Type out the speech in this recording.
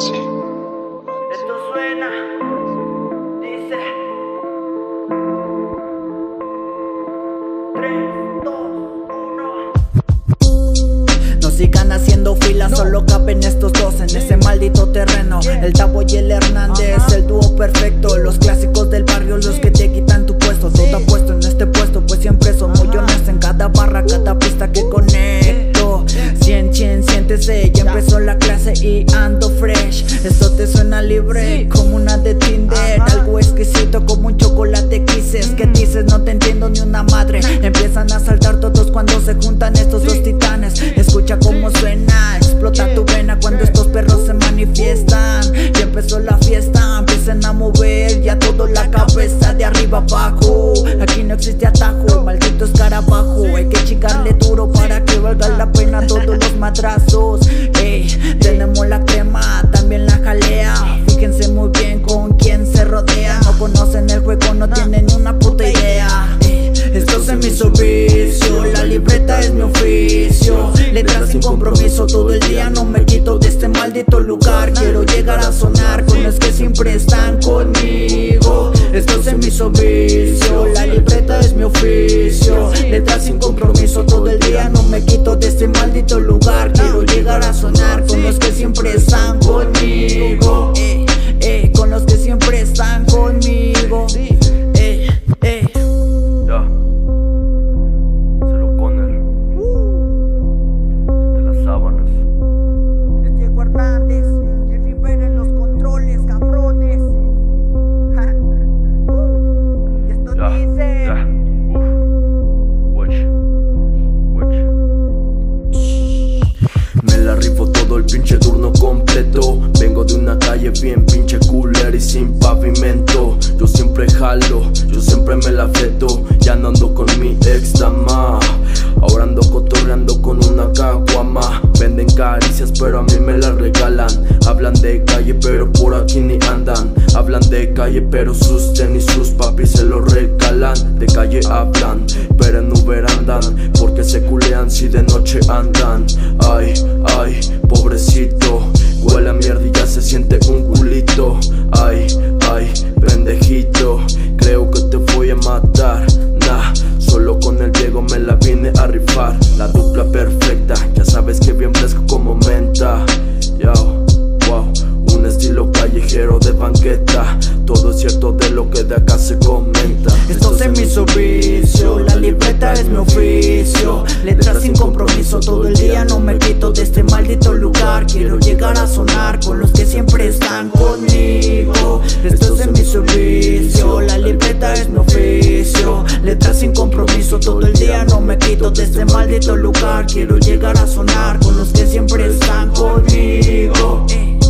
Maxi. Esto suena, dice 3, 2, 1. No sigan haciendo filas, solo caben estos dos en ese maldito terreno. El Tabo y el Hernández, el dúo perfecto. Los clásicos del barrio, los que te quitan tu puesto. Todo puesto en este puesto, pues siempre son muy honestos. En cada barra, cada pista que conecto. 100, siéntese, ya empezó la clase y ando fresh. Esto te suena libre, como una de Tinder. Algo exquisito como un chocolate Kisses. Que dices, no te entiendo ni una madre. Empiezan a saltar todos cuando se juntan estos dos titanes. Escucha cómo suena, explota tu vena cuando estos perros se manifiestan. Ya empezó la fiesta, empiezan a mover ya todo la cabeza de arriba abajo. Aquí no existe atajo, el maldito escarabajo. Hay que chingarle duro para que valga la pena todos los madrazos. Ey, tenemos la crema, también la jalea. Fíjense muy bien con quién se rodea. No conocen el juego, no tienen ni una puta idea. Esto es mi servicio, la libreta es mi oficio. Letras sin compromiso, todo el día no me quito de este maldito lugar. Quiero llegar a sonar con los que siempre están conmigo. Esto es mi servicio, la libreta es mi oficio. Letras sin compromiso, todo el día no me quito de este maldito lugar. Quiero llegar a sonar con los que siempre están conmigo. Con los que siempre están conmigo. El pinche turno completo. Vengo de una calle bien pinche cooler y sin pavimento. Yo siempre jalo, yo siempre me la fleto. Ya no ando con mi ex dama, ahora ando cotorreando con una caguama. Venden caricias pero a mí me las regalan. Hablan de calle pero por aquí ni andan. Hablan de calle pero sus tenis sus papis se los regalan. De calle hablan pero en Uber andan, porque se culean si de noche andan. Ay, ay, pobrecito, huele a mierda y ya se siente un culito. Ay, ay, pendejito, creo que te voy a matar. Nah, solo con el Diego me la vine a rifar. La dupla perfecta, ya sabes que bien fresco como menta. Yo, wow, un estilo callejero de banqueta. Todo es cierto de lo que de acá se comenta. Esto es mi servicio, la libreta es mi oficio. Letras sin compromiso, todo el día no me quito de este maldito lugar. Quiero llegar a sonar con los que siempre están conmigo. Esto es mi servicio, la libreta es mi oficio. Letras sin compromiso, todo el día no me quito de este maldito lugar. Quiero llegar a sonar con los que siempre están conmigo.